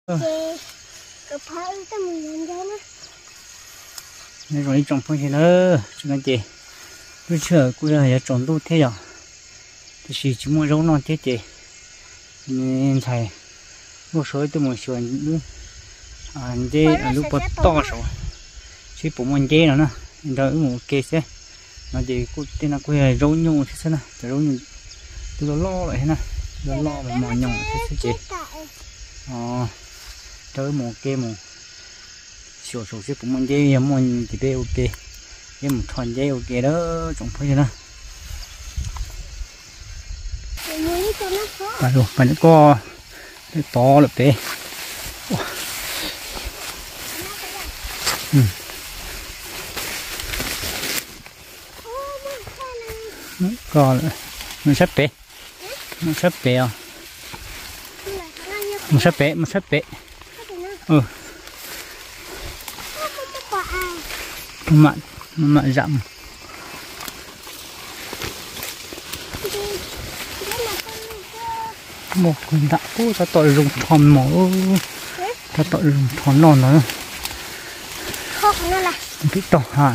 nên rồi trồng phong gì nữa chúng anh chị bây giờ cũng là trồng đâu thế rồi thì chỉ muốn rau non thế chị nên thầy một số tôi muốn sửa những dê lúc bắt to rồi chỉ bộ môn dê nữa nè đợi một kê xe mà chị cô tên là cô là rau nhung thế xem nào rau nhung tôi lo lại thế này lo mà mò nhung thế chị tới một kê một sửa sửa chỉ bộ môn dê môn chỉ bé ok cái một thon dê ok đó trồng phải chưa nè phải rồi phải có cái to lập thế còn nó sắp bể à một sắp bể mặn dặm một con đã cô ta tội dùng thòn mỏ ta tội dùng thòn non nữa cái tỏ hả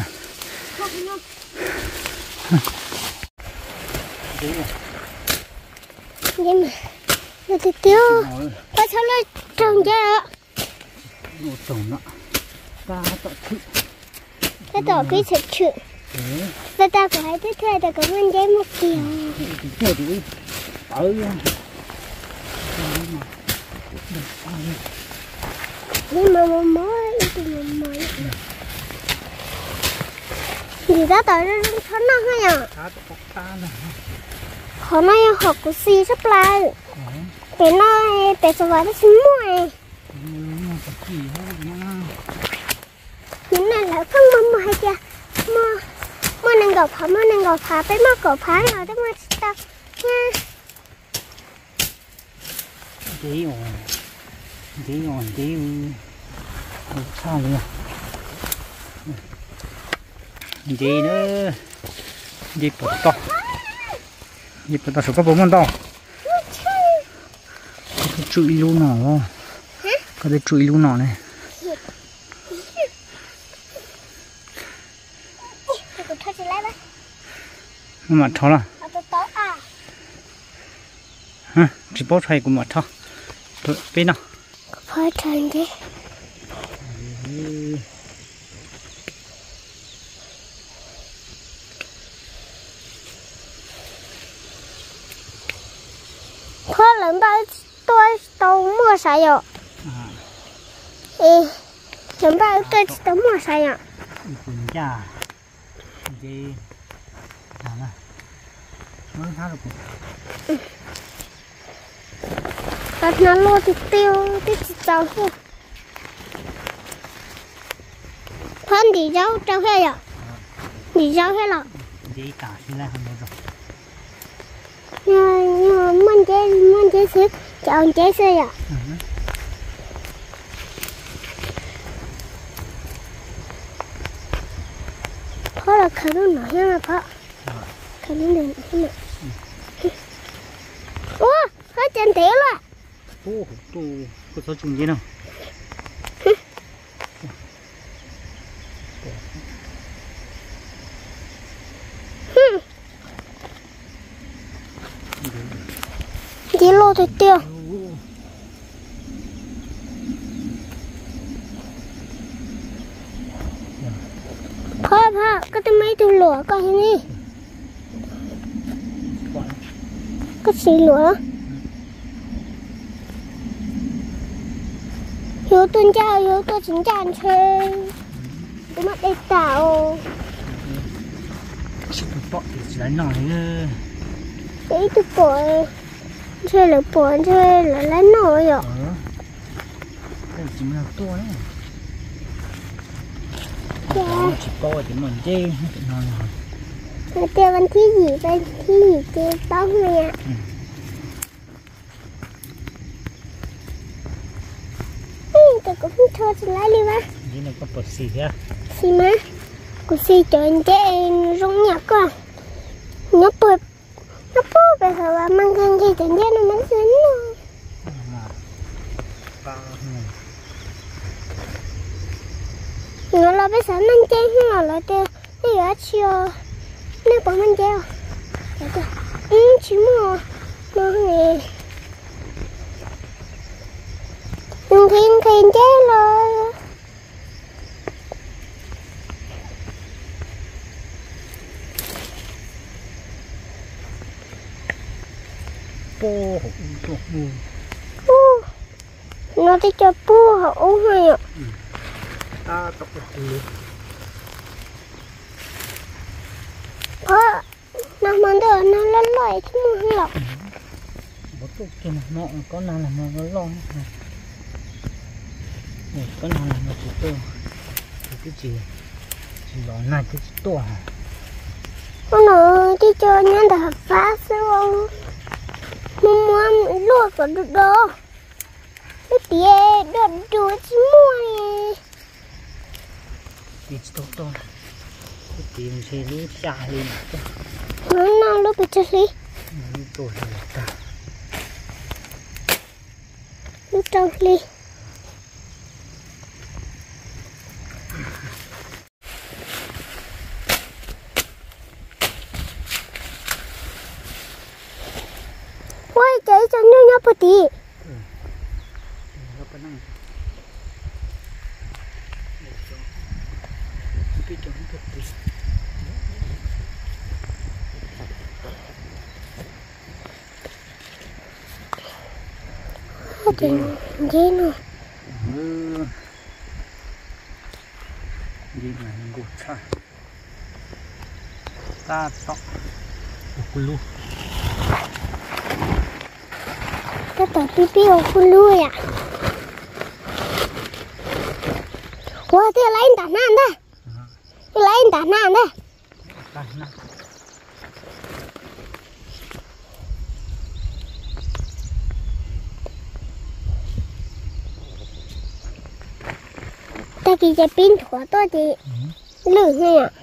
nhưng mà nó thì tiêu có sao lại trồng ra một trồng đó ta tội chữ ta tỏ cái sự chữ và ta có hai tiếp theo ta có nguyên giấy một kiểu nhưng mà mới thì ta tỏ ra khó năng hay nhở khó năng học của si sắp lại cái này bé số vào nó xíu mùi những này là phân mâm hay chưa mơ năng gọt phá bé mơ gọt phá nào đó mà ta nha tí sao nữa gì nữa gì bột to số có 4 con to cái chuỗi luôn nào có cái chuỗi luôn nào này mà thò là hả chỉ bớt hay cũng mà thò bên nào phải thành thế khó lần tôi mua sao vậy lần tôi mua sao vậy quần da gì nào nè mới tháo được đặt nó lô thì tiêu tí cháu thôi phân thì cháu hết rồi thì cháu hết rồi gì cả thì là không được rồi mình chế xếp chọn chế xe à khó là khởi động nổi nha khó khởi động nổi nha ủa hơi chân thiếu rồi ô tu có số chung gì nào chỉ lô thì tiêu phá cái mấy tôi lửa coi như cái gì lửa yếu tuần trao yếu tôi chính tràn chơi tôi mất đây tạo chỉ bỏ thì lấy nồi nữa đấy tôi bỏ chơi là lấy nồi rồi đây chỉ là to đấy chỉ coi thì mình chơi cái nồi này tiêu văn thi gì tiêu tóc này tôi cũng không cho chị lấy đi mà cái này có bột xì á xì má cô xì cho anh chế rung nhạc cơ nó bột bây giờ mang cái gì cho anh chế nó mới dính cao nó là bây giờ mình chơi nó là tiêu bây giờ chưa nếu bọn mình chơi chỉ mua nó này đừng thiên chơi rồi po nó đi cho po họ uống hay ạ ta tóc luôn nó mang được nó lớn lại chứ mua lọc một chút kia nó có nào là nó lo có nào là nó chỉ to cái gì lo này cái to nó đi cho nhân đã phá xong mua lúa có được đâu cái tiền được đuổi chứ mua thì to cái tiền xe lúa xa lên nó lúa bị chết đi tôi là ta lúa trâu đi quay chạy cho nhau bữa tí nó có năng cái chỗ nó tí thì dễ nữa đi mà ngủ cha ta tóc luôn cái tờ pipi của con lui à ủa thì lấy tả nan đây lấy tả nan đây ta chỉจะปีนหัวตัวจีลื่นไงอ่ะ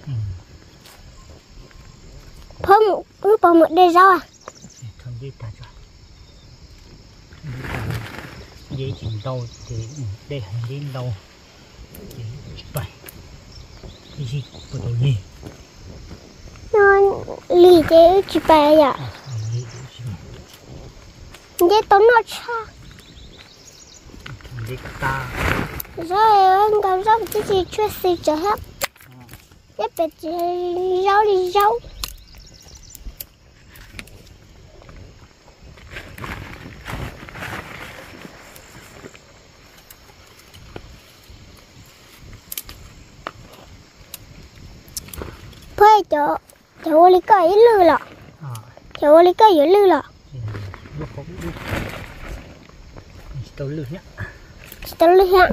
เพิ่มรู้ปลาหมึกได้แล้วอ่ะ không biết ta cho dây chìm đâu thì đây hành đến đâu thì bảy cái gì của tôi nhỉ nó lì chế chỉ bài à dây tốn nó cha dây ta rồi anh cảm giác cái gì chưa xịt cho hết cái bệt rau đi rau thôi chỗ đi coi lư lọ chỗ đi coi lư lọ tao lư nhá tao lư nhá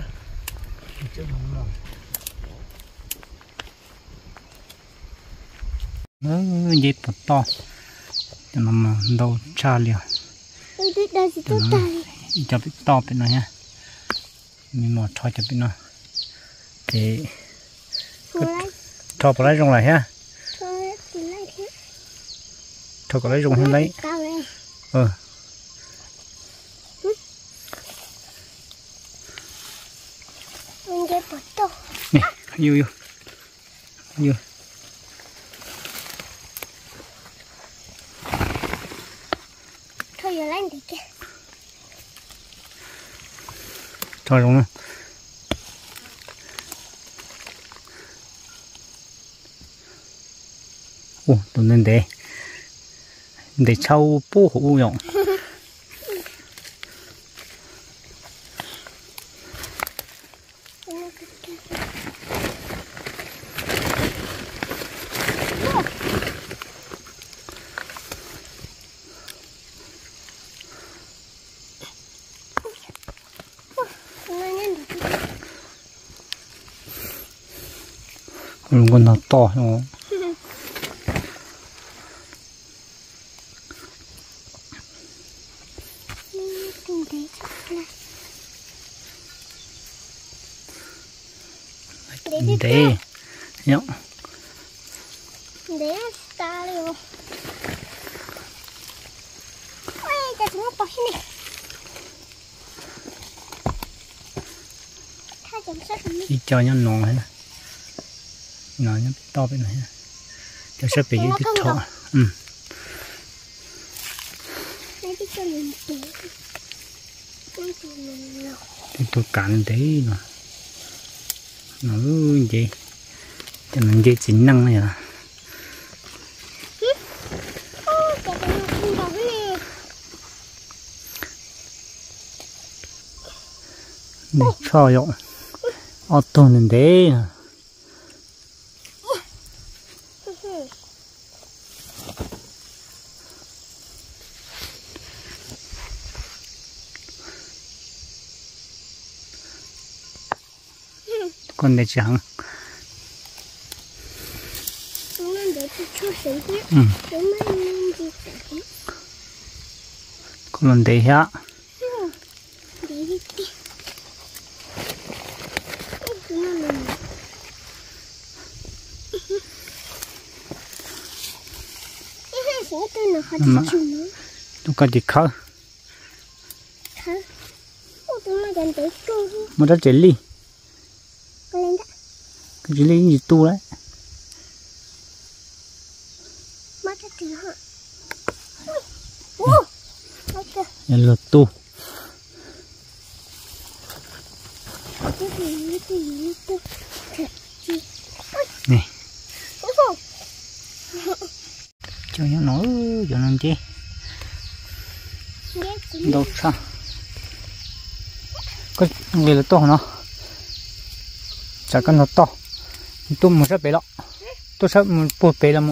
dây bột to cho nó mà đâu cha liền cho biết to bên này nha mình một thôi cho bên này thì thôi có lấy rong lại ha thôi có lấy rong hết lấy nè yêu thôi giờ lấy đi kia thôi đúng không tụi nên để trâu bố hữu dụng con nó to không để nhóc để ta luôn ôi cái chúng nó bỏ này đi cho nhau nọ hay là nọ nó to bên này cho sẽ bị cái thọ thì tôi cạn đấy nó gì cho mình dễ chính năng này à để cho dụng ô tô nên đấy con để chẳng con lần đấy hả tôi có gì khó một đứa trẻ ly cái ly gì tu đấy lột tu này cho nó nổi cho nó chi đâu sao cái người là to nó chả cần nó to tôi muốn rất bé đó tôi sẽ muốn bột bé là một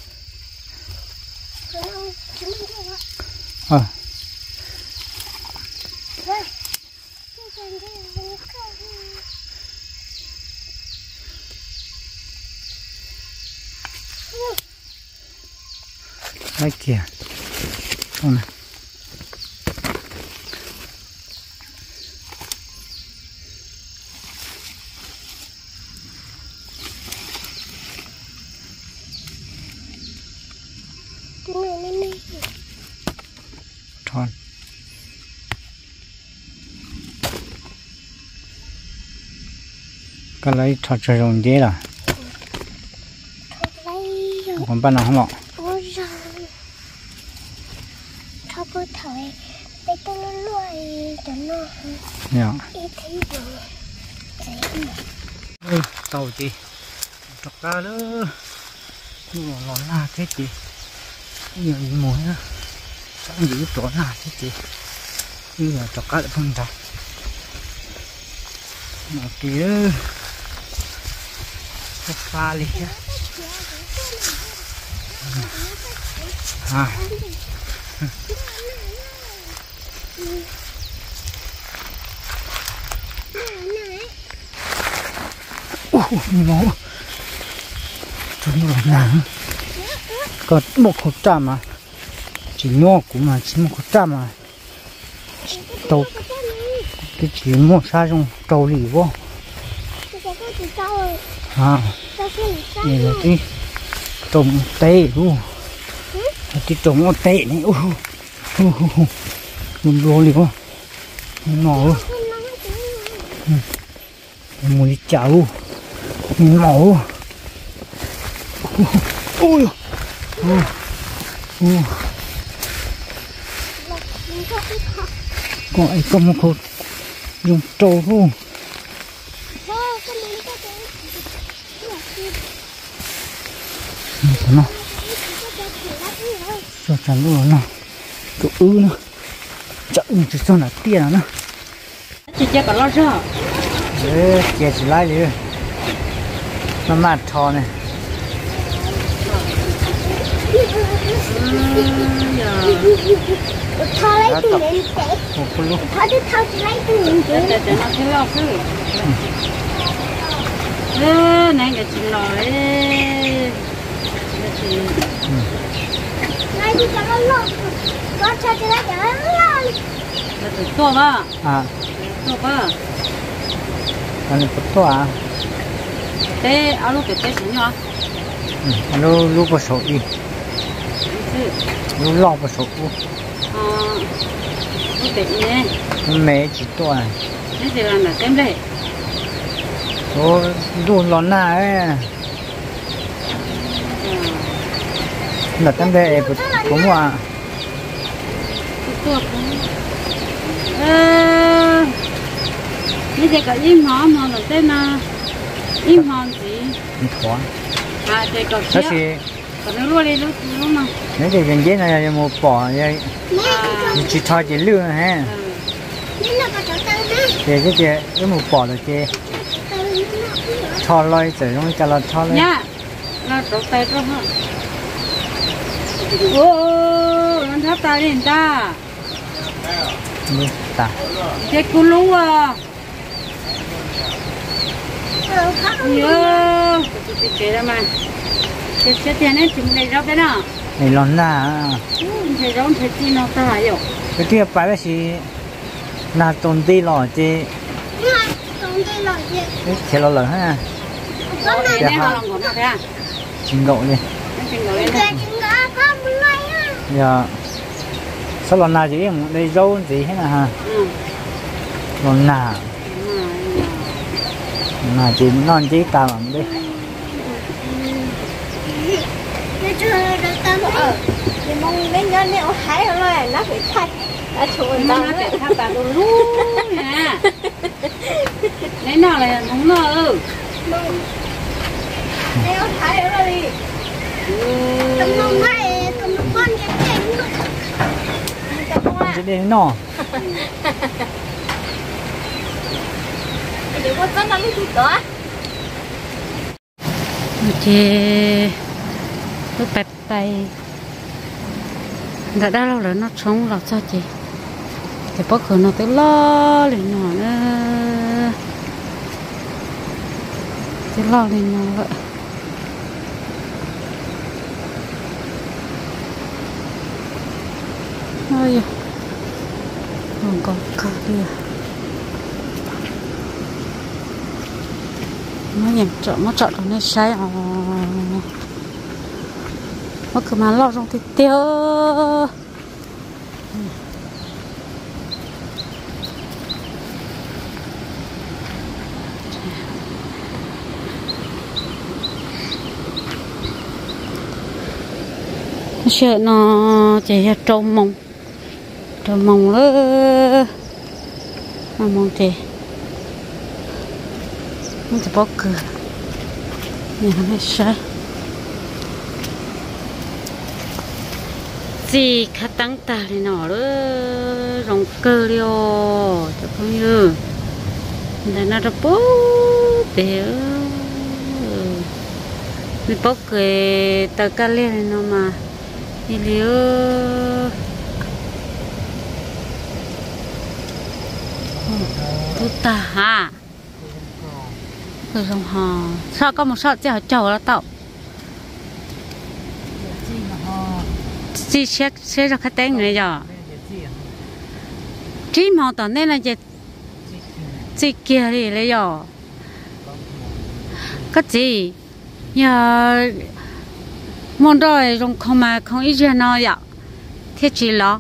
đây kìa con này tròn cái lấy tròn tròn rồng dễ là còn ban nào không ạ dạ tàu chị chọc ra đó nhưng mà nó là thế chị nhiều gì mùi á sao gì chỗ là thế chị như là chọc cá lại phân ra mà kia pha đi chứ nó chúng nó nặng có một khẩu trăm mà chỉ mua cũng mà chỉ một khẩu trăm mà tàu cái chỉ mua sao trong tàu lì vô này là cái trồng tê luôn cái trồng tê này mình vô liền nó mùi chảo màu ôi gọi có một hột dùng trâu luôn nó cho chắn luôn nó chỗ nó chậm chỉ cho là tiền nó chị chơi cả lo chưa đấy chỉ lại đi nó mát thò này thao lấy từ đến tết thao đi thao chỉ lấy từ đến tết để nó thấy lo chứ này cái chị nói này đi cho nó lo con cho chị lấy cho nó lo to ba to ba cái này to à thế alo cái thế gì nhá alo lúc vào sổ đi lúc lọc vào sổ tệ nhé mẹ chỉ to này thế thì là tem đây ô đủ lon na ấy là tâm đề của mua như thế có im hòm mà tên là im hòm gì thoáng à thế có thế kia thì còn nó luôn đi lúc mà nếu thì gần dưới này là một bỏ vậy chỉ thôi chỉ lừa ha thì cái một bỏ là cái cho lôi rồi không cho là cho lôi nhá là trộn tay cho hả ô nó thắp tay đi ta đi ta cái cú lú à nhớ cái đó mà cái tiền ấy chúng này rau cái nào này lon na cái rau cái gì nó ta hay cái kia phải là gì na tồn đi lò chứ cái lo lợn ha cái này họ làm còn nào thế à trình độ đi trình độ lên đây giờ sao lon na gì đây dâu gì hết à ha lon na chỉ non chỉ cao mà đi thì mong đến nhân nếu hái rồi nó phải thay đã chuồn nó phải thắp cả đồ lú nè cái nào là đúng rồi nếu hái rồi đi cầm nông này cầm nông con cái chỉ đi nó để có rất là lúc đó chị tôi bẹp tay đã lâu rồi nó sống là sao chị thì bác cửa nó tới lo lên nhỏ nữa tới lo lên nhỏ vậy ôi không có cả đi nó chọn nó này sai mà cứ mà lo trong thì tiêu sợ nó chỉ là trâu mông nữa mà mông thì nó chỉ bóc cửa nhà nó sai gì khá tăng ta thì nó nữa rong cơ đi ô cho không như để nó được bố để mình bóc cái tờ cá lên nó mà đi liêu tu ta ha rồi rong hò sao có một sọt chảo chảo là tao chỉ sẽ ra khách tên này giờ chỉ màu tao nên là chỉ kia đi lấy giờ cái gì nhờ món rồi trong không mà không ít chuyện nào vậy thế chỉ lo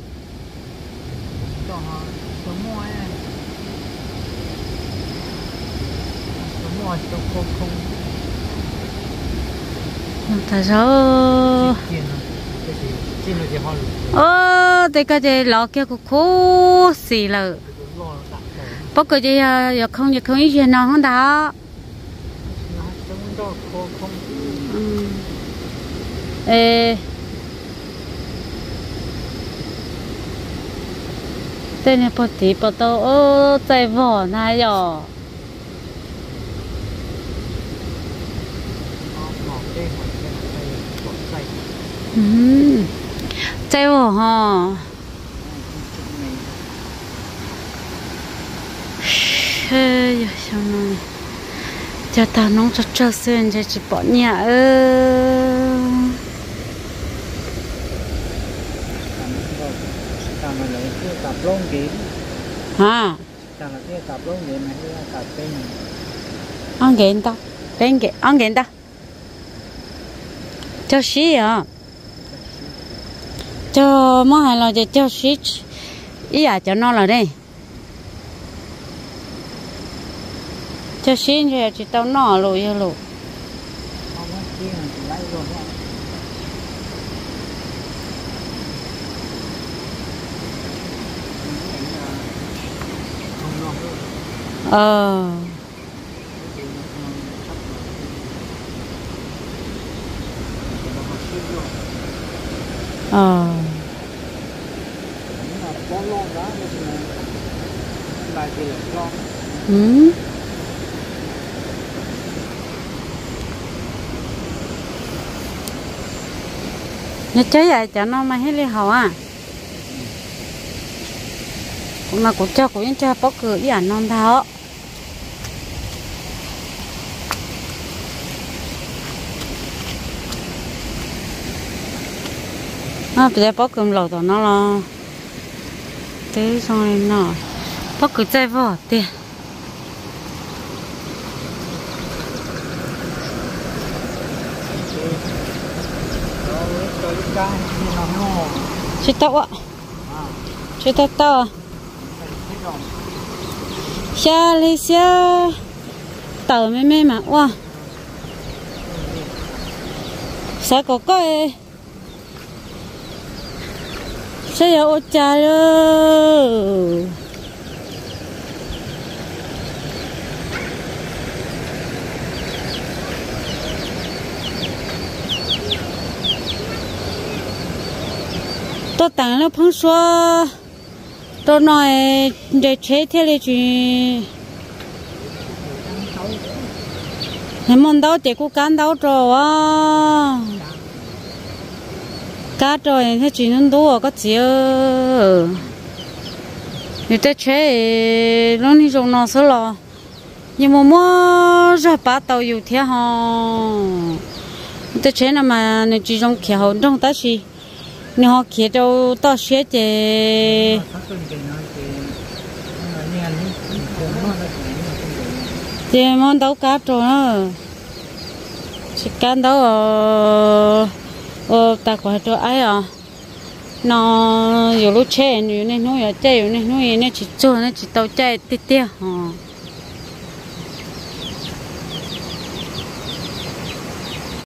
tại sao thì cái gì lọ kia cũng khô xì lợ bác cái gì giờ không ít chuyện nào không đó ê tên này bớt tí bớt tao chạy vỏ này rồi chạy vỏ hả ê sao này giờ tao nóng cho xuyên giờ chỉ bỏ nhà hả ăn ghẹn tao ăn ghẹn tao cho xí à cho món hàng là cho xí ý à cho nó là đây cho xin thì chỉ tao nọ rồi ya rồi nó chơi à cho nó mà hết đi học à mà cũng cho cũng cho bóc cửa ý ảnh non tháo bây giờ bóc cửa lẩu tao nó là thế xong rồi nó bóc cửa chạy vào tiền chị tao ạ chị tao xa đi xa tàu mê mà wow sao có cái sao giờ ô cha rồi tôi tặng nó phun xóa tôi nói để chế thế này chứ em muốn đâu thì cũng cán đâu rồi à cá rồi thế chỉ nên đua có gì người ta chế nó đi trong nó sớm lo nhưng mà mua ra bắt tàu yêu thế hả người ta chế nào mà người chỉ trong kia hậu trong ta chỉ nếu họ kia đâu tao sẽ chế thì món đâu cá rồi chỉ cá đâu ta có cho ai à nó nhiều lúc chơi nhiều nên nuôi ở chơi nhiều nên nuôi nên chỉ cho nên chỉ tao chơi tít tít